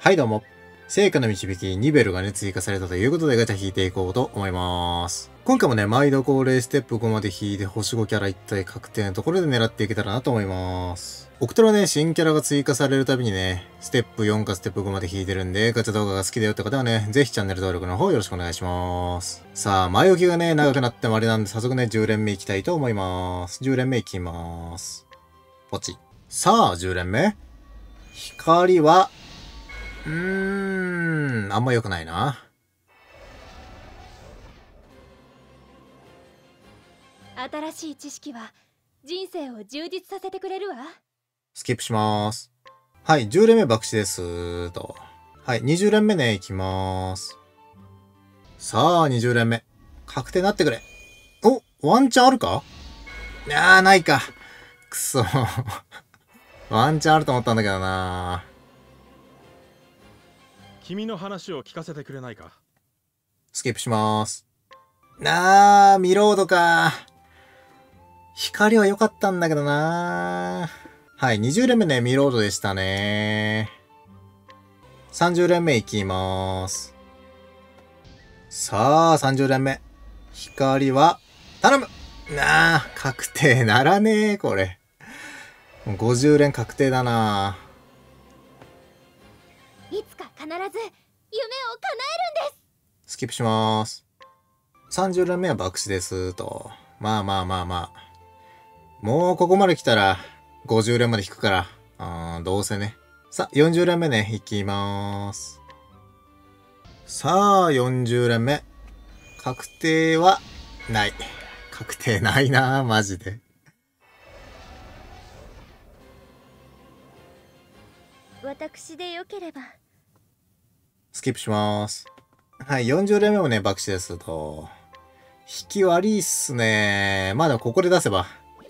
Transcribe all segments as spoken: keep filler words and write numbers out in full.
はいどうも。聖火の導きにベルがね、追加されたということでガチャ引いていこうと思います。今回もね、毎度恒例ステップごまで引いて星ごキャラ一体確定のところで狙っていけたらなと思います。オクトラね、新キャラが追加されるたびにね、ステップよんかステップごまで引いてるんで、ガチャ動画が好きだよって方はね、ぜひチャンネル登録の方よろしくお願いします。さあ、前置きがね、長くなってもあれなんで、早速ね、じゅう連目いきたいと思います。じゅう連目いきます。ポチ。さあ、じゅう連目。光は、うーん、あんま良くないな。 新しい知識は人生を充実させてくれるわ。 スキップします。はい、じゅう連目爆死ですと。はい、にじゅう連目ね、いきまーす。さあ、にじゅう連目。確定なってくれ。お、ワンチャンあるか？いやー、ないか。くそ。ワンチャンあると思ったんだけどな。 君の話を聞かせてくれないか。 スキップします。なー、ミロードか。光は良かったんだけどな。はい、にじゅう連目ね、ミロードでしたね。さんじゅう連目いきまーす。さあ、さんじゅう連目。光は、頼むなあ、確定ならねえ、これ。もうごじゅう連確定だな。 いつか必ず夢を叶えるんです。 スキップしまーす。さんじゅう連目は爆死ですと。まあまあまあまあ。もうここまで来たら、ごじゅう連まで引くから。あー、どうせね。さあ、よんじゅう連目ね、いきまーす。さあ、よんじゅう連目。確定は、ない。確定ないな、マジで。 私でよければ。 スキップしまーす。はい、よんじゅう連目もね、爆死ですと。引き悪いっすね。まあでもここで出せば。うん、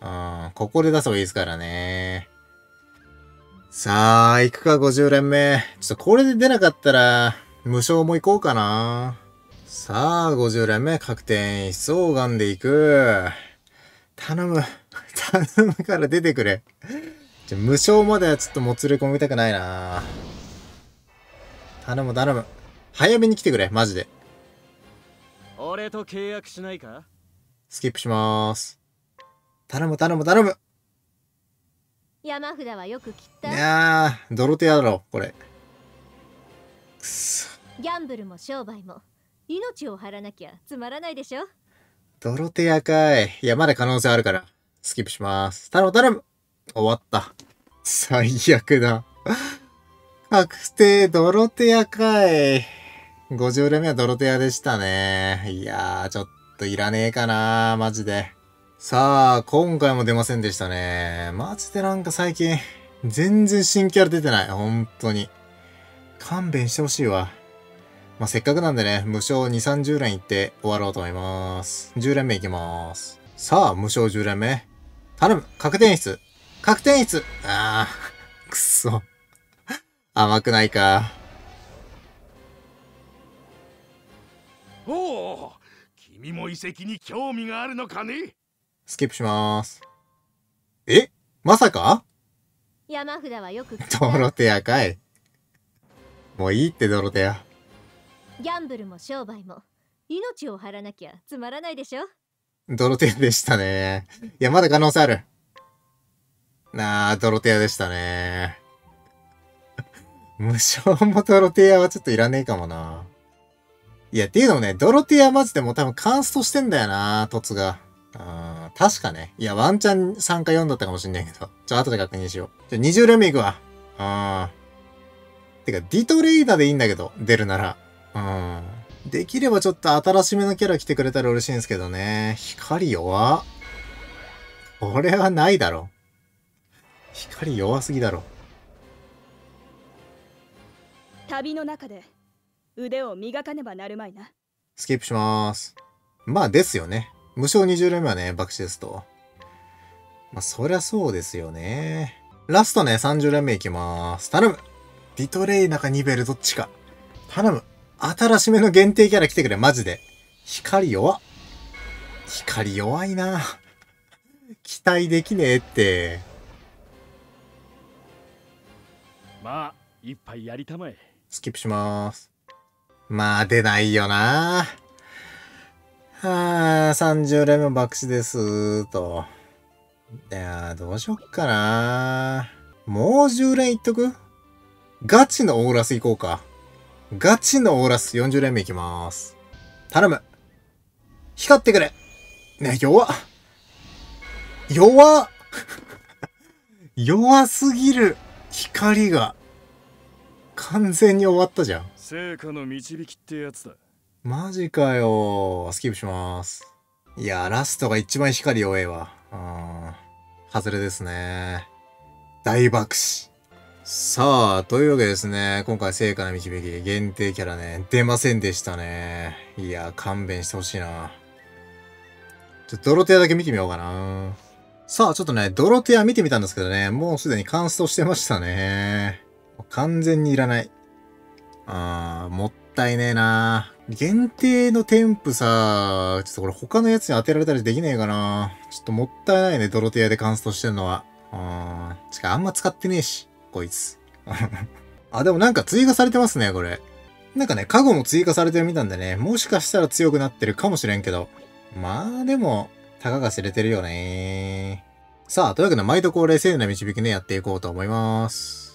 ここで出せばいいですからね。さあ、行くか、ごじゅう連目。ちょっとこれで出なかったら、無償も行こうかな。さあ、ごじゅう連目、確定演出を拝んでいく。頼む。頼むから出てくれ。ちょ無償まではちょっともつれ込みたくないな。頼む頼む。早めに来てくれ、マジで。 俺と契約しないか？ スキップしまーす。頼む頼む頼む。 山札はよく切っいた。 やー、ドロテアだろ、これ。くそ。 ギャンブルも商売も命を張らなきゃつまらないでしょ。 ドロテアかい。いや、まだ可能性あるから。スキップします。頼む頼む。終わった。最悪だ。確定、ドロテアかい。ごじゅう連目はドロテアでしたね。いやー、ちょっといらねえかなマジで。さあ、今回も出ませんでしたね。マジでなんか最近、全然新キャラ出てない。本当に。勘弁してほしいわ。まあ、せっかくなんでね、無償に、さんじゅう連いって終わろうと思います。じゅう連目いきます。さあ、無償じゅう連目。頼む確定演出確定演出あー、くっそ。甘くないか。 おお、君も遺跡に興味があるのかね？ スキップします。えまさか山札はよく切った。 ドロテアかい。もういいってドロテア。 ギャンブルも商売も命を張らなきゃつまらないでしょ。 ドロテアでしたね。いや、まだ可能性ある。なあ、ドロテアでしたね。無償もドロテアはちょっといらねえかもな。いや、っていうのもね、ドロテアマジでもう多分カンストしてんだよな、トツが。うん、確かね。いや、ワンチャンさんかよんだったかもしんないけど。ちょ、後で確認しよう。じゃ、にじゅう連目いくわ。うん。てか、ディトレイダーでいいんだけど、出るなら。うん。できればちょっと新しめのキャラ来てくれたら嬉しいんですけどね。光弱っ。これはないだろ。光弱すぎだろ。 旅の中で腕を磨かねばなるまいな。 スキップしまーす。まあですよね。無償にじゅう連目はね、爆死ですと。まあそりゃそうですよね。ラストね、さんじゅう連目いきまーす。頼むディトレイナかニベルどっちか。頼む新しめの限定キャラ来てくれ、マジで。光弱っ。光弱いな期待できねえって。 まあ一杯やりたまえ。 スキップします。まあ、出ないよな。はあ、さんじゅう連も爆死ですーと。いやー、どうしよっかな。もうじゅう連いっとく？ガチのオーラスいこうか。ガチのオーラスよんじゅう連目いきます。頼む。光ってくれ。ね、弱っ。弱っ。弱すぎる。光が。完全に終わったじゃん。 成果の導きってやつだ。 マジかよ。スキップします。いや、ラストが一番光弱えわ。うん。外れですね。大爆死。さあ、というわけですね。今回成果の導き、限定キャラね、出ませんでしたね。いや、勘弁してほしいな。ちょっとドロテアだけ見てみようかな。さあ、ちょっとね、ドロテア見てみたんですけどね、もうすでにカンストしてましたね。完全にいらない。あー、もったいねえな。限定の添付さ、ちょっとこれ他のやつに当てられたりできねえかな。ちょっともったいないね、ドロテアでカンストしてんのは。あー、しかあんま使ってねえし、こいつ。あ、でもなんか追加されてますね、これ。なんかね、カゴも追加されてるみたいんでね、もしかしたら強くなってるかもしれんけど。まあ、でも、たかが知れてるよね。さあ、というわけで毎度恒例聖な導きね、やっていこうと思います。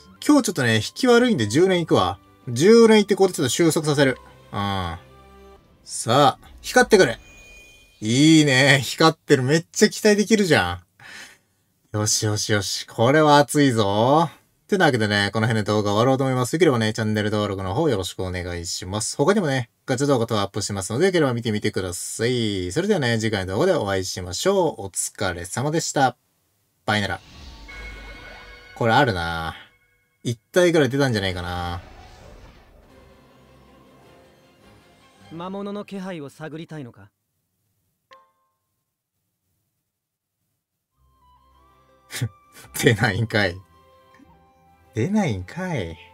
今日ちょっとね、引き悪いんでじゅう連いくわ。じゅう連いってここでちょっと収束させる。うん。さあ、光ってくれ。いいね。光ってる。めっちゃ期待できるじゃん。よしよしよし。これは熱いぞ。ってなわけでね、この辺で動画終わろうと思います。よければね、チャンネル登録の方よろしくお願いします。他にもね、ガチャ動画とアップしてますので、よければ見てみてください。それではね、次回の動画でお会いしましょう。お疲れ様でした。バイなら。これあるな。一体ぐらい出たんじゃないかな。 魔物の気配を探りたいのか？ 出ないんかい。出ないんかい。